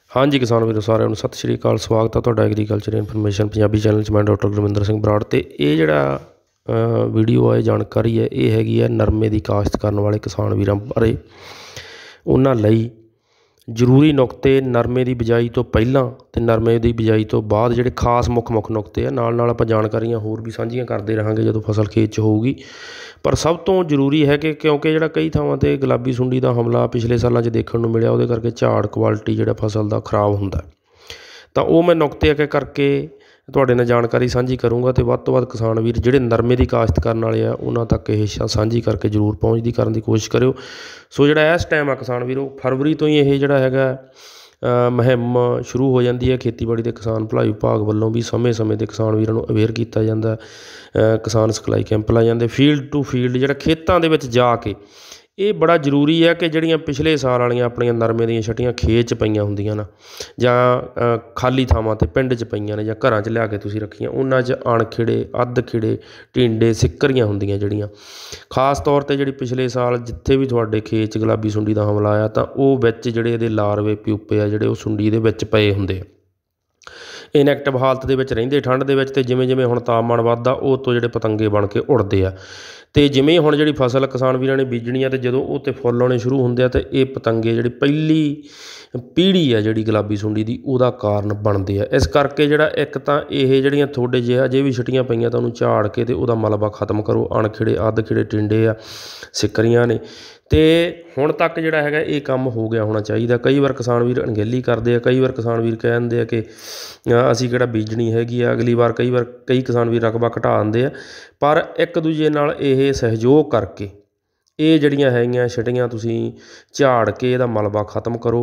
हाँ जी किसान वीरों सारिਆਂ ਨੂੰ सत श्री अकाल। स्वागत है ਤੁਹਾਡਾ एग्रीकल्चर इनफॉर्मेशन पंजाबी चैनल 'ਚ। मैं डॉक्टर गुरविंदर सिंह बराड़ ਤੇ ਇਹ ਜਿਹੜਾ ਵੀਡੀਓ ਹੈ ਜਾਣਕਾਰੀ ਹੈ ਇਹ ਹੈਗੀ ਹੈ ਨਰਮੇ ਦੀ ਕਾਸ਼ਤ ਕਰਨ ਵਾਲੇ ਕਿਸਾਨ ਵੀਰਾਂ ਬਾਰੇ। ਉਹਨਾਂ ਲਈ ਜ਼ਰੂਰੀ ਨੁਕਤੇ ਨਰਮੇ ਦੀ ਬਿਜਾਈ ਤੋਂ ਪਹਿਲਾਂ ਅਤੇ ਨਰਮੇ ਦੀ ਬਿਜਾਈ ਤੋਂ ਬਾਅਦ ਜਿਹੜੇ ਖਾਸ ਮੁੱਖ ਨੁਕਤੇ ਆ ਨਾਲ ਆਪਾਂ ਜਾਣਕਾਰੀਆਂ ਹੋਰ ਵੀ ਸਾਂਝੀਆਂ ਕਰਦੇ ਰਹਾਂਗੇ ਜਦੋਂ ਫਸਲ ਖੇਤ 'ਚ ਹੋਊਗੀ। ਪਰ ਸਭ ਤੋਂ ਜ਼ਰੂਰੀ ਹੈ ਕਿ ਕਿਉਂਕਿ ਜਿਹੜਾ ਕਈ ਥਾਵਾਂ 'ਤੇ ਗੁਲਾਬੀ ਸੁੰਡੀ ਦਾ ਹਮਲਾ ਪਿਛਲੇ ਸਾਲਾਂ 'ਚ ਦੇਖਣ ਨੂੰ ਮਿਲਿਆ, ਉਹਦੇ ਕਰਕੇ ਝਾੜ ਕੁਆਲਿਟੀ ਜਿਹੜਾ ਫਸਲ ਦਾ ਖਰਾਬ ਹੁੰਦਾ, ਤਾਂ ਉਹ ਮੈਂ ਨੁਕਤੇ ਇੱਕ ਕਰਕੇ ਤੁਹਾਡੇ ਨਾਲ ਜਾਣਕਾਰੀ ਸਾਂਝੀ ਕਰੂੰਗਾ। ਅਤੇ ਵੱਧ ਤੋਂ ਵੱਧ ਕਿਸਾਨ ਵੀਰ ਜਿਹੜੇ ਨਰਮੇ ਦੀ ਕਾਸ਼ਤ ਕਰਨ ਵਾਲੇ ਆ ਉਹਨਾਂ ਤੱਕ ਇਹ ਸਾਂਝੀ ਕਰਕੇ ਜ਼ਰੂਰ ਪਹੁੰਚਦੀ ਕਰਨ ਦੀ ਕੋਸ਼ਿਸ਼ ਕਰਿਓ। ਸੋ ਜਿਹੜਾ ਇਸ ਟਾਈਮ ਆ ਕਿਸਾਨ ਵੀਰੋ, ਫਰਵਰੀ ਤੋਂ ਹੀ ਇਹ ਜਿਹੜਾ ਹੈਗਾ ਮੁਹਿੰਮ ਸ਼ੁਰੂ ਹੋ ਜਾਂਦੀ ਹੈ। ਖੇਤੀਬਾੜੀ ਦੇ ਕਿਸਾਨ ਭਲਾਈ ਵਿਭਾਗ ਵੱਲੋਂ ਵੀ ਸਮੇਂ-ਸਮੇਂ 'ਤੇ ਕਿਸਾਨ ਵੀਰਾਂ ਨੂੰ ਅਵੇਅਰ ਕੀਤਾ ਜਾਂਦਾ। ਕਿਸਾਨ ਸਿਖਲਾਈ ਕੈਂਪ ਲਾਏ ਜਾਂਦੇ ਫੀਲਡ ਟੂ ਫੀਲਡ, ਜਿਹੜਾ ਖੇਤਾਂ ਦੇ ਵਿੱਚ ਜਾ ਕੇ। ਇਹ ਬੜਾ ਜ਼ਰੂਰੀ ਹੈ ਕਿ ਜਿਹੜੀਆਂ ਪਿਛਲੇ ਸਾਲ ਵਾਲੀਆਂ ਆਪਣੀਆਂ ਨਰਮੇ ਦੀਆਂ ਛਟੀਆਂ ਖੇਤ 'ਚ ਪਈਆਂ ਹੁੰਦੀਆਂ ਨਾ, ਜਾਂ ਖਾਲੀ ਥਾਵਾਂ 'ਤੇ ਪਿੰਡ 'ਚ ਪਈਆਂ ਨੇ, ਜਾਂ ਘਰਾਂ 'ਚ ਲਿਆ ਕੇ ਤੁਸੀਂ ਰੱਖੀਆਂ, ਉਹਨਾਂ 'ਚ ਅਣਖਿੜੇ, ਅੱਧ ਖਿੜੇ, ਟਿੰਡੇ, ਸਿੱਕਰੀਆਂ ਹੁੰਦੀਆਂ ਜਿਹੜੀਆਂ। ਖਾਸ ਤੌਰ 'ਤੇ ਜਿਹੜੀ ਪਿਛਲੇ ਸਾਲ ਜਿੱਥੇ ਵੀ ਤੁਹਾਡੇ ਖੇਤ 'ਚ ਗੁਲਾਬੀ ਸੁੰਡੀ ਦਾ ਹਮਲਾ ਆਇਆ, ਤਾਂ ਉਹ ਵਿੱਚ ਜਿਹੜੇ ਇਹਦੇ ਲਾਰਵੇ ਪਿਊਪੇ ਆ ਜਿਹੜੇ ਉਹ ਸੁੰਡੀ ਦੇ ਵਿੱਚ ਪਏ ਹੁੰਦੇ ਆ। ਇਨਐਕਟਿਵ ਹਾਲਤ ਦੇ ਵਿੱਚ ਰਹਿੰਦੇ ਠੰਡ ਦੇ ਵਿੱਚ, ਅਤੇ ਜਿਵੇਂ ਹੁਣ ਤਾਪਮਾਨ ਵੱਧਦਾ ਉਹ ਤੋਂ ਜਿਹੜੇ ਪਤੰਗੇ ਬਣ ਕੇ ਉੜਦੇ ਆ। ਅਤੇ ਜਿਵੇਂ ਹੁਣ ਜਿਹੜੀ ਫਸਲ ਕਿਸਾਨ ਵੀਰਾਂ ਨੇ ਬੀਜਣੀ ਆ, ਅਤੇ ਜਦੋਂ ਉਹ 'ਤੇ ਫੁੱਲ ਆਉਣੇ ਸ਼ੁਰੂ ਹੁੰਦੇ ਆ, ਅਤੇ ਇਹ ਪਤੰਗੇ ਜਿਹੜੀ ਪਹਿਲੀ ਪੀੜ੍ਹੀ ਆ ਜਿਹੜੀ ਗੁਲਾਬੀ ਸੁੰਡੀ ਦੀ, ਉਹਦਾ ਕਾਰਨ ਬਣਦੇ ਆ। ਇਸ ਕਰਕੇ ਜਿਹੜਾ ਇੱਕ ਤਾਂ ਇਹ ਜਿਹੜੀਆਂ ਤੁਹਾਡੇ ਅਜੇ ਵੀ ਛਟੀਆਂ ਪਈਆਂ ਤਾਂ ਉਹਨੂੰ ਝਾੜ ਕੇ ਅਤੇ ਉਹਦਾ ਮਲਬਾ ਖਤਮ ਕਰੋ। ਅਣਖਿੜੇ, ਅੱਧ ਖਿੜੇ ਟਿੰਡੇ ਆ, ਸਿੱਕਰੀਆਂ ਨੇ, ਅਤੇ ਹੁਣ ਤੱਕ ਜਿਹੜਾ ਹੈਗਾ ਇਹ ਕੰਮ ਹੋ ਗਿਆ ਹੋਣਾ ਚਾਹੀਦਾ। ਕਈ ਵਾਰ ਕਿਸਾਨ ਵੀਰ ਅਣਗਹਿਲੀ ਕਰਦੇ ਆ, ਕਈ ਵਾਰ ਕਿਸਾਨ ਵੀਰ ਕਹਿ ਦਿੰਦੇ ਆ ਕਿ ਅਸੀਂ ਕਿਹੜਾ ਬੀਜਣੀ ਹੈਗੀ ਆ ਅਗਲੀ ਵਾਰ। ਕਈ ਕਿਸਾਨ ਵੀਰ ਰਕਬਾ ਘਟਾ ਦਿੰਦੇ ਆ, ਪਰ ਇੱਕ ਦੂਜੇ ਨਾਲ ਇਹ ਸਹਿਯੋਗ ਕਰਕੇ ਇਹ ਜਿਹੜੀਆਂ ਹੈਗੀਆਂ ਛਟੀਆਂ ਤੁਸੀਂ ਝਾੜ ਕੇ ਇਹਦਾ ਮਲਬਾ ਖਤਮ ਕਰੋ।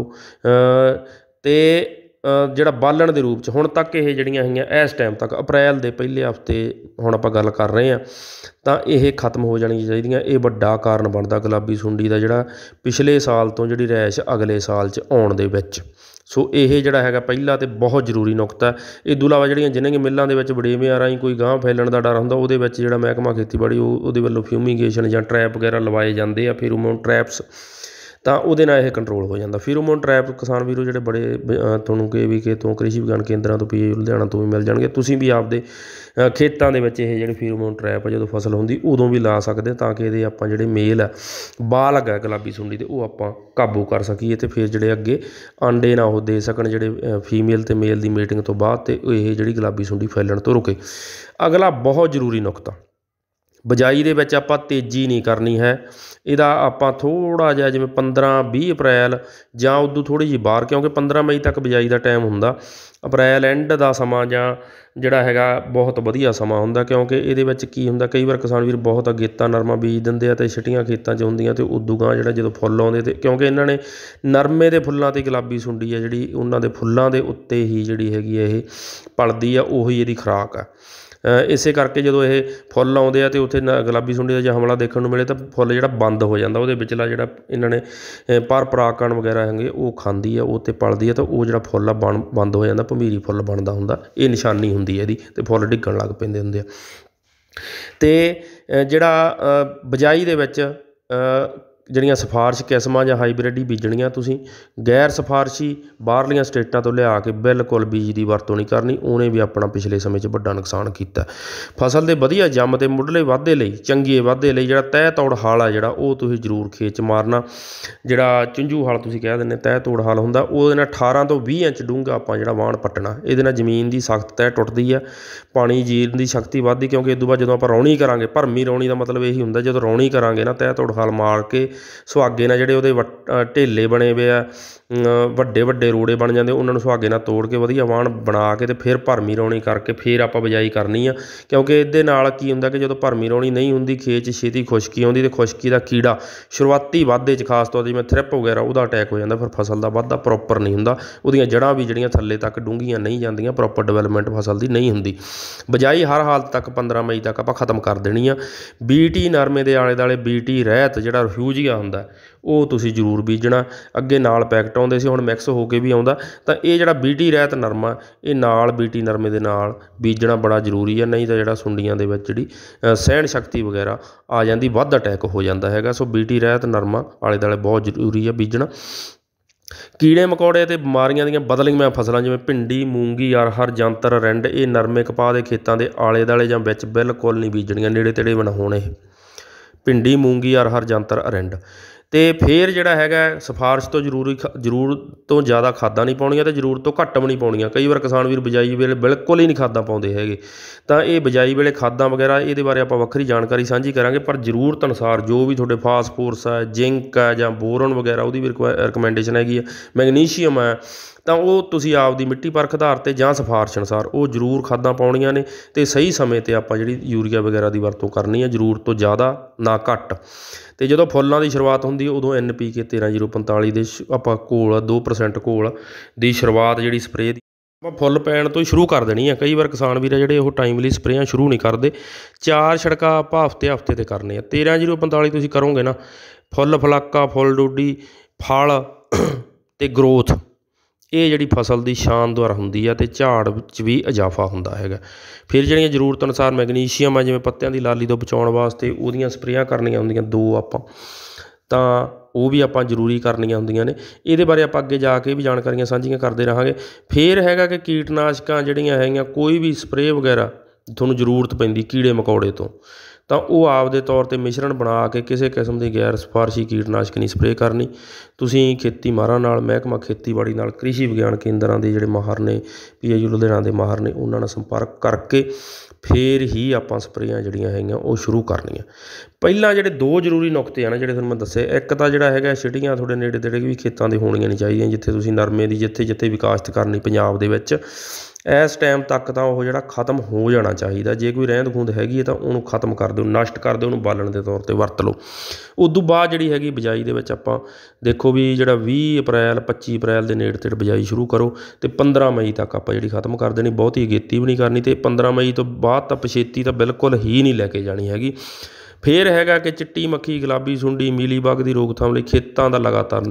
ਅਤੇ ਜਿਹੜਾ ਬਾਲਣ ਦੇ ਰੂਪ 'ਚ ਹੁਣ ਤੱਕ ਇਹ ਜਿਹੜੀਆਂ ਹੈਗੀਆਂ ਇਸ ਟਾਈਮ ਤੱਕ ਅਪ੍ਰੈਲ ਦੇ ਪਹਿਲੇ ਹਫ਼ਤੇ ਹੁਣ ਆਪਾਂ ਗੱਲ ਕਰ ਰਹੇ ਹਾਂ, ਤਾਂ ਇਹ ਖਤਮ ਹੋ ਜਾਣੀਆਂ ਚਾਹੀਦੀਆਂ। ਇਹ ਵੱਡਾ ਕਾਰਨ ਬਣਦਾ ਗੁਲਾਬੀ ਸੁੰਡੀ ਦਾ ਜਿਹੜਾ ਪਿਛਲੇ ਸਾਲ ਤੋਂ ਜਿਹੜੀ ਰੈਸ਼ ਅਗਲੇ ਸਾਲ 'ਚ ਆਉਣ ਦੇ ਵਿੱਚ। ਸੋ ਇਹ ਜਿਹੜਾ ਹੈਗਾ ਪਹਿਲਾ ਅਤੇ ਬਹੁਤ ਜ਼ਰੂਰੀ ਨੁਕਤਾ। ਇਹ ਤੋਂ ਇਲਾਵਾ ਜਿਹੜੀਆਂ ਜਿਨ੍ਹਾਂ ਮਿੱਲਾਂ ਦੇ ਵਿੱਚ ਵੜੇਵਿਆਂ ਰਾਹੀਂ ਕੋਈ ਗਾਂਹ ਫੈਲਣ ਦਾ ਡਰ ਹੁੰਦਾ, ਉਹਦੇ ਵਿੱਚ ਜਿਹੜਾ ਮਹਿਕਮਾ ਖੇਤੀਬਾੜੀ ਉਹਦੇ ਵੱਲੋਂ ਫਿਊਮੀਗੇਸ਼ਨ ਜਾਂ ਟਰੈਪ ਵਗੈਰਾ ਲਵਾਏ ਜਾਂਦੇ ਆ, ਫੇਰੋਮੋਨ ਟਰੈਪਸ, ਤਾਂ ਉਹਦੇ ਨਾਲ ਇਹ ਕੰਟਰੋਲ ਹੋ ਜਾਂਦਾ। ਫੇਰੋਮੋਨ ਟਰੈਪ ਕਿਸਾਨ ਵੀਰੋ ਜਿਹੜੇ ਬੜੇ ਤੁਹਾਨੂੰ KVK ਤੋਂ, ਕ੍ਰਿਸ਼ੀ ਵਿਗਿਆਨ ਕੇਂਦਰਾਂ ਤੋਂ, PGI ਲੁਧਿਆਣਾ ਤੋਂ ਵੀ ਮਿਲ ਜਾਣਗੇ। ਤੁਸੀਂ ਵੀ ਆਪਦੇ ਖੇਤਾਂ ਦੇ ਵਿੱਚ ਇਹ ਜਿਹੜੇ ਫੇਰੋਮੋਨ ਟਰੈਪ ਆ ਜਦੋਂ ਫਸਲ ਹੁੰਦੀ ਉਦੋਂ ਵੀ ਲਾ ਸਕਦੇ, ਤਾਂ ਕਿ ਇਹਦੇ ਆਪਾਂ ਜਿਹੜੇ ਮੇਲ ਆ ਬਾਲਗ ਆ ਗੁਲਾਬੀ ਸੁੰਡੀ ਦੇ ਉਹ ਆਪਾਂ ਕਾਬੂ ਕਰ ਸਕੀਏ, ਅਤੇ ਫਿਰ ਜਿਹੜੇ ਅੱਗੇ ਆਂਡੇ ਨਾ ਉਹ ਦੇ ਸਕਣ ਜਿਹੜੇ ਫੀਮੇਲ ਅਤੇ ਮੇਲ ਦੀ ਮੀਟਿੰਗ ਤੋਂ ਬਾਅਦ, ਅਤੇ ਇਹ ਜਿਹੜੀ ਗੁਲਾਬੀ ਸੁੰਡੀ ਫੈਲਣ ਤੋਂ ਰੁਕੇ। ਅਗਲਾ ਬਹੁਤ ਜ਼ਰੂਰੀ ਨੁਕਤਾ, ਬਿਜਾਈ ਦੇ ਵਿੱਚ ਆਪਾਂ ਤੇਜ਼ੀ ਨਹੀਂ ਕਰਨੀ ਹੈ। ਇਹਦਾ ਆਪਾਂ ਥੋੜ੍ਹਾ ਜਿਹਾ ਜਿਵੇਂ 15-20 ਅਪ੍ਰੈਲ ਜਾਂ ਉਦੋਂ ਥੋੜ੍ਹੀ ਜਿਹੀ ਬਾਹਰ, ਕਿਉਂਕਿ 15 ਮਈ ਤੱਕ ਬਿਜਾਈ ਦਾ ਟਾਈਮ ਹੁੰਦਾ। ਅਪ੍ਰੈਲ ਐਂਡ ਦਾ ਸਮਾਂ ਜਾਂ ਜਿਹੜਾ ਹੈਗਾ ਬਹੁਤ ਵਧੀਆ ਸਮਾਂ ਹੁੰਦਾ, ਕਿਉਂਕਿ ਇਹਦੇ ਵਿੱਚ ਕੀ ਹੁੰਦਾ, ਕਈ ਵਾਰ ਕਿਸਾਨ ਵੀਰ ਬਹੁਤ ਅਗੇਤਾ ਨਰਮਾ ਬੀਜ ਦਿੰਦੇ ਆ ਅਤੇ ਛਟੀਆਂ ਖੇਤਾਂ 'ਚ ਹੁੰਦੀਆਂ, ਅਤੇ ਉਦੋਂ ਗਾਂਹ ਜਿਹੜਾ ਜਦੋਂ ਫੁੱਲ ਆਉਂਦੇ, ਅਤੇ ਕਿਉਂਕਿ ਇਹਨਾਂ ਨੇ ਨਰਮੇ ਦੇ ਫੁੱਲਾਂ 'ਤੇ ਗੁਲਾਬੀ ਸੁੰਡੀ ਆ ਜਿਹੜੀ ਉਹਨਾਂ ਦੇ ਫੁੱਲਾਂ ਦੇ ਉੱਤੇ ਹੀ ਜਿਹੜੀ ਹੈਗੀ ਇਹ ਪਲਦੀ ਆ, ਉਹੀ ਇਹਦੀ ਖੁਰਾਕ ਆ। ਇਸੇ ਕਰਕੇ ਜਦੋਂ ਇਹ ਫੁੱਲ ਆਉਂਦੇ ਆ ਅਤੇ ਉੱਥੇ ਗੁਲਾਬੀ ਸੁੰਡੀ ਦਾ ਜੇ ਹਮਲਾ ਦੇਖਣ ਨੂੰ ਮਿਲੇ, ਤਾਂ ਫੁੱਲ ਜਿਹੜਾ ਬੰਦ ਹੋ ਜਾਂਦਾ, ਉਹਦੇ ਵਿਚਲਾ ਜਿਹੜਾ ਇਹਨਾਂ ਨੇ ਪਰ ਪਰਾਗਕਣ ਵਗੈਰਾ ਹੈਗੇ ਉਹ ਖਾਂਦੀ ਆ, ਉਹ 'ਤੇ ਪਲਦੀ ਆ, ਤਾਂ ਉਹ ਜਿਹੜਾ ਫੁੱਲ ਆ ਬੰਦ ਹੋ ਜਾਂਦਾ, ਭੰਬੀਰੀ ਫੁੱਲ ਬਣਦਾ ਹੁੰਦਾ। ਇਹ ਨਿਸ਼ਾਨੀ ਹੁੰਦੀ ਹੈ ਇਹਦੀ, ਅਤੇ ਫੁੱਲ ਡਿੱਗਣ ਲੱਗ ਪੈਂਦੇ ਹੁੰਦੇ ਆ। ਅਤੇ ਜਿਹੜਾ ਬਿਜਾਈ ਦੇ ਵਿੱਚ ਜਿਹੜੀਆਂ ਸਿਫਾਰਸ਼ ਕਿਸਮਾਂ ਜਾਂ ਹਾਈਬ੍ਰਿਡ ਹੀ ਬੀਜਣੀਆਂ ਤੁਸੀਂ, ਗੈਰ ਸਿਫਾਰਸ਼ੀ ਬਾਹਰਲੀਆਂ ਸਟੇਟਾਂ ਤੋਂ ਲਿਆ ਕੇ ਬਿਲਕੁਲ ਬੀਜ ਦੀ ਵਰਤੋਂ ਨਹੀਂ ਕਰਨੀ। ਉਹਨੇ ਵੀ ਆਪਣਾ ਪਿਛਲੇ ਸਮੇਂ 'ਚ ਵੱਡਾ ਨੁਕਸਾਨ ਕੀਤਾ। ਫਸਲ ਦੇ ਵਧੀਆ ਜੰਮ ਅਤੇ ਮੁੱਢਲੇ ਵਾਧੇ ਲਈ, ਚੰਗੇ ਵਾਧੇ ਲਈ ਜਿਹੜਾ ਤਹਿ ਤੋੜ ਹਲ ਆ ਜਿਹੜਾ ਉਹ ਤੁਸੀਂ ਜ਼ਰੂਰ ਖੇਤ 'ਚ ਮਾਰਨਾ। ਜਿਹੜਾ ਚੁੰਝੂ ਹਲ ਤੁਸੀਂ ਕਹਿ ਦਿੰਦੇ ਤਹਿ ਤੋੜ ਹਲ ਹੁੰਦਾ, ਉਹਦੇ ਨਾਲ 18 ਤੋਂ 20 ਇੰਚ ਡੂੰਘਾ ਆਪਾਂ ਜਿਹੜਾ ਵਾਹਣ ਪੱਟਣਾ। ਇਹਦੇ ਨਾਲ ਜ਼ਮੀਨ ਦੀ ਸਖਤ ਤਹਿ ਟੁੱਟਦੀ ਆ, ਪਾਣੀ ਜੀਰਨ ਦੀ ਸ਼ਕਤੀ ਵੱਧਦੀ, ਕਿਉਂਕਿ ਇਸ ਤੋਂ ਬਾਅਦ ਜਦੋਂ ਆਪਾਂ ਰੌਣੀ ਕਰਾਂਗੇ, ਭਰਮੀ ਰੌਣੀ ਦਾ ਮਤਲਬ ਇਹੀ ਹੁੰਦਾ ਜਦੋਂ ਰੌਣੀ ਕਰਾਂਗੇ ਨਾ ਤਹਿ ਤੋੜ ਹਲ ਮਾਰ ਕੇ ਸੁਹਾਗੇ ਨਾਲ ਜਿਹੜੇ ਉਹਦੇ ਢੇਲੇ ਬਣੇ ਵੇ ਆ, ਵੱਡੇ ਰੋੜੇ ਬਣ ਜਾਂਦੇ, ਉਹਨਾਂ ਨੂੰ ਸੁਹਾਗੇ ਨਾਲ ਤੋੜ ਕੇ ਵਧੀਆ ਵਾਹਣ ਬਣਾ ਕੇ, ਅਤੇ ਫਿਰ ਭਰਮੀ ਰੌਣੀ ਕਰਕੇ ਫਿਰ ਆਪਾਂ ਬਿਜਾਈ ਕਰਨੀ ਆ। ਕਿਉਂਕਿ ਇਹਦੇ ਨਾਲ ਕੀ ਹੁੰਦਾ ਕਿ ਜਦੋਂ ਭਰਮੀ ਰੌਣੀ ਨਹੀਂ ਹੁੰਦੀ, ਖੇਤ 'ਚ ਛੇਤੀ ਖੁਸ਼ਕੀ ਆਉਂਦੀ, ਅਤੇ ਖੁਸ਼ਕੀ ਦਾ ਕੀੜਾ ਸ਼ੁਰੂਆਤੀ ਵਾਧੇ 'ਚ ਖਾਸ ਤੌਰ 'ਤੇ ਜਿਵੇਂ ਥ੍ਰਿਪ ਵਗੈਰਾ ਉਹਦਾ ਅਟੈਕ ਹੋ ਜਾਂਦਾ, ਫਿਰ ਫਸਲ ਦਾ ਵਾਧਾ ਪ੍ਰੋਪਰ ਨਹੀਂ ਹੁੰਦਾ, ਉਹਦੀਆਂ ਜੜ੍ਹਾਂ ਵੀ ਜਿਹੜੀਆਂ ਥੱਲੇ ਤੱਕ ਡੂੰਘੀਆਂ ਨਹੀਂ ਜਾਂਦੀਆਂ, ਪ੍ਰੋਪਰ ਡਿਵੈਲਪਮੈਂਟ ਫਸਲ ਦੀ ਨਹੀਂ ਹੁੰਦੀ। ਬਿਜਾਈ ਹਰ ਹਾਲਤ ਤੱਕ 15 ਮਈ ਤੱਕ ਆਪਾਂ ਖਤਮ ਕਰ ਦੇਣੀ ਆ। BT ਨਰਮੇ ਦੇ ਆਲੇ ਦੁਆਲੇ BT ਰਹਿਤ ਜਿਹੜਾ ਰਿਫਿਊਜੀਆ ਹੁੰਦਾ ਉਹ ਤੁਸੀਂ ਜ਼ਰੂਰ ਬੀਜਣਾ। ਅੱਗੇ ਨਾਲ ਪੈਕਟ ਆਉਂਦੇ ਸੀ, ਹੁਣ ਮਿਕਸ ਹੋ ਕੇ ਵੀ ਆਉਂਦਾ, ਤਾਂ ਇਹ ਜਿਹੜਾ BT ਰਹਿਤ ਨਰਮਾ ਇਹ ਨਾਲ BT ਨਰਮੇ ਦੇ ਨਾਲ ਬੀਜਣਾ ਬੜਾ ਜ਼ਰੂਰੀ ਹੈ। ਨਹੀਂ ਤਾਂ ਜਿਹੜਾ ਸੁੰਡੀਆਂ ਦੇ ਵਿੱਚ ਜਿਹੜੀ ਸਹਿਣ ਸ਼ਕਤੀ ਵਗੈਰਾ ਆ ਜਾਂਦੀ, ਵੱਧ ਅਟੈਕ ਹੋ ਜਾਂਦਾ ਹੈਗਾ। ਸੋ BT ਰਹਿਤ ਨਰਮਾ ਆਲੇ ਦੁਆਲੇ ਬਹੁਤ ਜ਼ਰੂਰੀ ਹੈ ਬੀਜਣਾ। ਕੀੜੇ ਮਕੌੜੇ ਅਤੇ ਬਿਮਾਰੀਆਂ ਦੀਆਂ ਬਦਲੀਆਂ ਫਸਲਾਂ ਜਿਵੇਂ ਭਿੰਡੀ, ਮੂੰਗੀ, ਅਰਹਰ, ਜੰਤਰ, ਰਿੰਡ ਇਹ ਨਰਮੇ ਕਪਾਹ ਦੇ ਖੇਤਾਂ ਦੇ ਆਲੇ ਦੁਆਲੇ ਜਾਂ ਵਿੱਚ ਬਿਲਕੁਲ ਨਹੀਂ ਬੀਜਣੀਆਂ, ਨੇੜੇ ਤੇੜੇ ਬਣਾ ਹੋਣ ਇਹ ਭਿੰਡੀ, ਮੂੰਗੀ, ਅਰਹਰ, ਜੰਤਰ, ਰਿੰਡ। ਅਤੇ ਫਿਰ ਜਿਹੜਾ ਹੈਗਾ ਸਿਫਾਰਿਸ਼ ਤੋਂ ਜ਼ਰੂਰਤ ਤੋਂ ਜ਼ਿਆਦਾ ਖਾਦਾਂ ਨਹੀਂ ਪਾਉਣੀਆਂ ਅਤੇ ਜ਼ਰੂਰਤ ਤੋਂ ਘੱਟ ਵੀ ਨਹੀਂ ਪਾਉਣੀਆਂ। ਕਈ ਵਾਰ ਕਿਸਾਨ ਵੀਰ ਬਿਜਾਈ ਵੇਲੇ ਬਿਲਕੁਲ ਹੀ ਨਹੀਂ ਖਾਦਾਂ ਪਾਉਂਦੇ ਹੈਗੇ, ਤਾਂ ਇਹ ਬਿਜਾਈ ਵੇਲੇ ਖਾਦਾਂ ਵਗੈਰਾ ਇਹਦੇ ਬਾਰੇ ਆਪਾਂ ਵੱਖਰੀ ਜਾਣਕਾਰੀ ਸਾਂਝੀ ਕਰਾਂਗੇ। ਪਰ ਜ਼ਰੂਰਤ ਅਨੁਸਾਰ ਜੋ ਵੀ ਤੁਹਾਡੇ ਫਾਸਫੋਰਸ ਹੈ, ਜ਼ਿੰਕ ਹੈ ਜਾਂ ਬੋਰਨ ਵਗੈਰਾ ਉਹਦੀ ਵੀ ਰਿਕਮੈਂਡੇਸ਼ਨ ਹੈਗੀ ਆ, ਮੈਗਨੀਸ਼ੀਅਮ ਹੈ, ਤਾਂ ਉਹ ਤੁਸੀਂ ਆਪਦੀ ਮਿੱਟੀ ਪਰਖ ਆਧਾਰ 'ਤੇ ਜਾਂ ਸਿਫਾਰਿਸ਼ ਅਨੁਸਾਰ ਉਹ ਜ਼ਰੂਰ ਖਾਦਾਂ ਪਾਉਣੀਆਂ ਨੇ। ਅਤੇ ਸਹੀ ਸਮੇਂ 'ਤੇ ਆਪਾਂ ਜਿਹੜੀ ਯੂਰੀਆ ਵਗੈਰਾ ਦੀ ਵਰਤੋਂ ਕਰਨੀ ਹੈ, ਜ਼ਰੂਰਤ ਤੋਂ ਜ਼ਿਆਦਾ ਨਾ ਘੱਟ। ਅਤੇ ਜਦੋਂ ਫੁੱਲਾਂ ਦੀ ਸ਼ੁਰੂਆਤ ਹੁੰਦੀ ਉਦੋਂ NPK 13-0-45 ਦੇ ਆਪਾਂ ਘੋਲ 2% ਘੋਲ ਦੀ ਸ਼ੁਰੂਆਤ ਜਿਹੜੀ ਸਪਰੇਅ ਦੀ ਆਪਾਂ ਫੁੱਲ ਪੈਣ ਤੋਂ ਹੀ ਸ਼ੁਰੂ ਕਰ ਦੇਣੀ ਆ। ਕਈ ਵਾਰ ਕਿਸਾਨ ਵੀਰ ਆ ਜਿਹੜੇ ਉਹ ਟਾਈਮਲੀ ਸਪਰੇਆਂ ਸ਼ੁਰੂ ਨਹੀਂ ਕਰਦੇ। 4 ਛਿੜਕਾਅ ਆਪਾਂ ਹਫ਼ਤੇ 'ਤੇ ਕਰਨੇ ਆ। 13-0-45 ਤੁਸੀਂ ਕਰੋਗੇ ਨਾ, ਫੁੱਲ ਫਲਾਕਾ, ਫੁੱਲ ਡੋਡੀ, ਫਲ ਅਤੇ ਗਰੋਥ, ਇਹ ਜਿਹੜੀ ਫਸਲ ਦੀ ਸ਼ਾਨਦਾਰ ਹੁੰਦੀ ਆ ਅਤੇ ਝਾੜ ਵਿੱਚ ਵੀ ਇਜ਼ਾਫਾ ਹੁੰਦਾ ਹੈਗਾ। ਫਿਰ ਜਿਹੜੀਆਂ ਜ਼ਰੂਰਤ ਅਨੁਸਾਰ ਮੈਗਨੀਸ਼ੀਅਮ ਆ, ਜਿਵੇਂ ਪੱਤਿਆਂ ਦੀ ਲਾਲੀ ਤੋਂ ਬਚਾਉਣ ਵਾਸਤੇ ਉਹਦੀਆਂ ਸਪਰੇਆਂ ਕਰਨੀਆਂ ਹੁੰਦੀਆਂ 2 ਆਪਾਂ, ਤਾਂ ਉਹ ਵੀ ਆਪਾਂ ਜ਼ਰੂਰੀ ਕਰਨੀਆਂ ਹੁੰਦੀਆਂ ਨੇ। ਇਹਦੇ ਬਾਰੇ ਆਪਾਂ ਅੱਗੇ ਜਾ ਕੇ ਵੀ ਜਾਣਕਾਰੀਆਂ ਸਾਂਝੀਆਂ ਕਰਦੇ ਰਹਾਂਗੇ। ਫਿਰ ਹੈਗਾ ਕਿ ਕੀਟਨਾਸ਼ਕਾਂ ਜਿਹੜੀਆਂ ਹੈਗੀਆਂ, ਕੋਈ ਵੀ ਸਪਰੇਅ ਵਗੈਰਾ ਤੁਹਾਨੂੰ ਜ਼ਰੂਰਤ ਪੈਂਦੀ ਕੀੜੇ ਮਕੌੜੇ ਤੋਂ, ਤਾਂ ਉਹ ਆਪਦੇ ਤੌਰ 'ਤੇ ਮਿਸ਼ਰਣ ਬਣਾ ਕੇ ਕਿਸੇ ਕਿਸਮ ਦੀ ਗੈਰ ਸਿਫਾਰਸ਼ੀ ਕੀਟਨਾਸ਼ਕ ਨਹੀਂ ਸਪਰੇਅ ਕਰਨੀ। ਤੁਸੀਂ ਖੇਤੀ ਮਾਹਰਾਂ ਨਾਲ, ਮਹਿਕਮਾ ਖੇਤੀਬਾੜੀ ਨਾਲ, ਕ੍ਰਿਸ਼ੀ ਵਿਗਿਆਨ ਕੇਂਦਰਾਂ ਦੇ ਜਿਹੜੇ ਮਾਹਰ ਨੇ, PIU ਲੁਧਿਆਣਾ ਦੇ ਮਾਹਰ ਨੇ, ਉਹਨਾਂ ਨਾਲ ਸੰਪਰਕ ਕਰਕੇ ਫਿਰ ਹੀ ਆਪਾਂ ਸਪਰੇਆਂ ਜਿਹੜੀਆਂ ਹੈਗੀਆਂ ਉਹ ਸ਼ੁਰੂ ਕਰਨੀਆਂ। ਪਹਿਲਾਂ ਜਿਹੜੇ 2 ਜ਼ਰੂਰੀ ਨੁਕਤੇ ਆ ਨਾ ਜਿਹੜੇ ਤੁਹਾਨੂੰ ਮੈਂ ਦੱਸੇ, ਇੱਕ ਤਾਂ ਜਿਹੜਾ ਹੈਗਾ ਛਿਟੀਆਂ ਤੁਹਾਡੇ ਨੇੜੇ ਤੇੜੇ ਵੀ ਖੇਤਾਂ ਦੇ ਹੋਣੀਆਂ ਨਹੀਂ ਚਾਹੀਦੀਆਂ। ਜਿੱਥੇ ਤੁਸੀਂ ਨਰਮੇ ਦੀ ਜਿੱਥੇ ਵਿਕਾਸਤ ਕਰਨੀ ਪੰਜਾਬ ਦੇ ਵਿੱਚ, ਇਸ ਟਾਈਮ ਤੱਕ ਤਾਂ ਉਹ ਜਿਹੜਾ ਖਤਮ ਹੋ ਜਾਣਾ ਚਾਹੀਦਾ। ਜੇ ਕੋਈ ਰਹਿੰਦ ਖੂੰਦ ਹੈਗੀ ਹੈ ਤਾਂ ਉਹਨੂੰ ਖਤਮ ਕਰ ਦਿਓ, ਨਸ਼ਟ ਕਰ ਦਿਓ, ਉਹਨੂੰ ਬਾਲਣ ਦੇ ਤੌਰ 'ਤੇ ਵਰਤ ਲਓ। ਉਦੋਂ ਬਾਅਦ ਜਿਹੜੀ ਹੈਗੀ ਬਿਜਾਈ ਦੇ ਵਿੱਚ ਆਪਾਂ ਦੇਖੋ ਵੀ ਜਿਹੜਾ 20 ਅਪ੍ਰੈਲ 25 ਅਪ੍ਰੈਲ ਦੇ ਨੇੜੇ ਤੇੜੇ ਬਿਜਾਈ ਸ਼ੁਰੂ ਕਰੋ ਅਤੇ 15 ਮਈ ਤੱਕ ਆਪਾਂ ਜਿਹੜੀ ਖਤਮ ਕਰ ਦੇਣੀ, ਬਹੁਤੀ ਅਗੇਤੀ ਵੀ ਨਹੀਂ ਕਰਨੀ। ਅਤੇ 15 ਮਈ ਤੋਂ ਬਾਅਦ ਤਾਂ ਪਛੇਤੀ ਤਾਂ ਬਿਲਕੁਲ ਹੀ ਨਹੀਂ ਲੈ ਕੇ ਜਾਣੀ ਹੈਗੀ। ਫਿਰ ਹੈਗਾ ਕਿ ਚਿੱਟੀ ਮੱਖੀ, ਗੁਲਾਬੀ ਸੁੰਡੀ, ਮੀਲੀ ਬਗ ਦੀ ਰੋਕਥਾਮ ਲਈ ਖੇਤਾਂ ਦਾ ਲਗਾਤਾਰ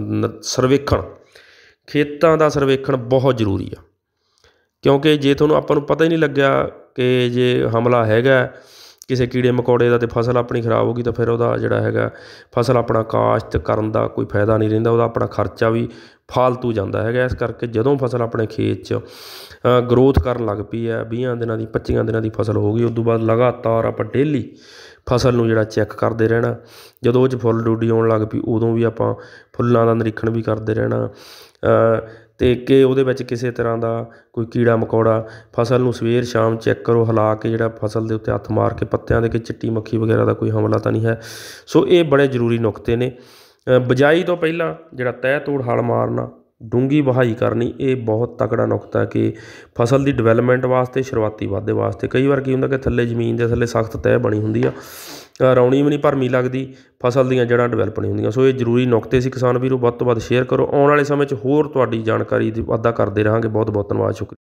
ਸਰਵੇਖਣ ਬਹੁਤ ਜ਼ਰੂਰੀ ਆ। ਕਿਉਂਕਿ ਜੇ ਤੁਹਾਨੂੰ ਆਪਾਂ ਨੂੰ ਪਤਾ ਹੀ ਨਹੀਂ ਲੱਗਿਆ ਕਿ ਜੇ ਹਮਲਾ ਹੈਗਾ ਕਿਸੇ ਕੀੜੇ ਮਕੌੜੇ ਦਾ ਅਤੇ ਫਸਲ ਆਪਣੀ ਖਰਾਬ ਹੋ ਗਈ, ਤਾਂ ਫਿਰ ਉਹਦਾ ਜਿਹੜਾ ਹੈਗਾ ਫਸਲ ਆਪਣਾ ਕਾਸ਼ਤ ਕਰਨ ਦਾ ਕੋਈ ਫਾਇਦਾ ਨਹੀਂ ਰਹਿੰਦਾ, ਉਹਦਾ ਆਪਣਾ ਖਰਚਾ ਵੀ ਫਾਲਤੂ ਜਾਂਦਾ ਹੈਗਾ। ਇਸ ਕਰਕੇ ਜਦੋਂ ਫਸਲ ਆਪਣੇ ਖੇਤ 'ਚ ਗਰੋਥ ਕਰਨ ਲੱਗ ਪਈ ਹੈ, 20 ਦਿਨਾਂ ਦੀ 25 ਦਿਨਾਂ ਦੀ ਫਸਲ ਹੋ ਗਈ, ਉਦੋਂ ਬਾਅਦ ਲਗਾਤਾਰ ਆਪਾਂ ਡੇਲੀ ਫਸਲ ਨੂੰ ਜਿਹੜਾ ਚੈੱਕ ਕਰਦੇ ਰਹਿਣਾ। ਜਦੋਂ ਉਹ 'ਚ ਫੁੱਲ ਡੋਡੀ ਆਉਣ ਲੱਗ ਪਈ ਉਦੋਂ ਵੀ ਆਪਾਂ ਫੁੱਲਾਂ ਦਾ ਨਿਰੀਖਣ ਵੀ ਕਰਦੇ ਰਹਿਣਾ, ਅਤੇ ਕਿ ਉਹਦੇ ਵਿੱਚ ਕਿਸੇ ਤਰ੍ਹਾਂ ਦਾ ਕੋਈ ਕੀੜਾ ਮਕੌੜਾ, ਫਸਲ ਨੂੰ ਸਵੇਰ ਸ਼ਾਮ ਚੈੱਕ ਕਰੋ, ਹਿਲਾ ਕੇ ਜਿਹੜਾ ਫਸਲ ਦੇ ਉੱਤੇ ਹੱਥ ਮਾਰ ਕੇ ਪੱਤਿਆਂ ਦੇ ਕਿ ਚਿੱਟੀ ਮੱਖੀ ਵਗੈਰਾ ਦਾ ਕੋਈ ਹਮਲਾ ਤਾਂ ਨਹੀਂ ਹੈ। ਸੋ ਇਹ ਬੜੇ ਜ਼ਰੂਰੀ ਨੁਕਤੇ ਨੇ। ਬਿਜਾਈ ਤੋਂ ਪਹਿਲਾਂ ਜਿਹੜਾ ਤਹਿ ਤੋੜ ਹਲ ਮਾਰਨਾ, ਡੂੰਘੀ ਵਹਾਈ ਕਰਨੀ, ਇਹ ਬਹੁਤ ਤਕੜਾ ਨੁਕਤਾ ਕਿ ਫਸਲ ਦੀ ਡਿਵੈਲਪਮੈਂਟ ਵਾਸਤੇ, ਸ਼ੁਰੂਆਤੀ ਵਾਧੇ ਵਾਸਤੇ। ਕਈ ਵਾਰ ਕੀ ਹੁੰਦਾ ਕਿ ਥੱਲੇ ਜ਼ਮੀਨ ਦੇ ਥੱਲੇ ਸਖਤ ਤਹਿ ਬਣੀ ਹੁੰਦੀ ਆ, ਰੌਣੀ ਵੀ ਨਹੀਂ ਭਰਮੀ ਲੱਗਦੀ, ਫਸਲ ਦੀਆਂ ਜੜ੍ਹਾਂ ਡਿਵੈਲਪ ਨਹੀਂ ਹੁੰਦੀਆਂ। ਸੋ ਇਹ ਜ਼ਰੂਰੀ ਨੁਕਤੇ ਸੀ ਕਿਸਾਨ ਵੀਰੋ, ਵੱਧ ਤੋਂ ਵੱਧ ਸ਼ੇਅਰ ਕਰੋ। ਆਉਣ ਵਾਲੇ ਸਮੇਂ 'ਚ ਹੋਰ ਤੁਹਾਡੀ ਜਾਣਕਾਰੀ ਦੀ ਵਾਧਾ ਕਰਦੇ ਰਹਾਂਗੇ। ਬਹੁਤ ਬਹੁਤ ਧੰਨਵਾਦ, ਸ਼ੁਕਰੀਆ।